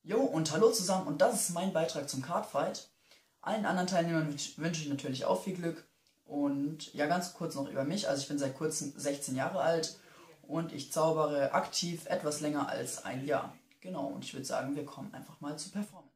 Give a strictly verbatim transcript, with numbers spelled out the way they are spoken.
Jo, und hallo zusammen, und das ist mein Beitrag zum Cardfight. Allen anderen Teilnehmern wünsche ich natürlich auch viel Glück. Und ja, ganz kurz noch über mich. Also ich bin seit kurzem sechzehn Jahre alt und ich zaubere aktiv etwas länger als ein Jahr. Genau, und ich würde sagen, wir kommen einfach mal zu Performance.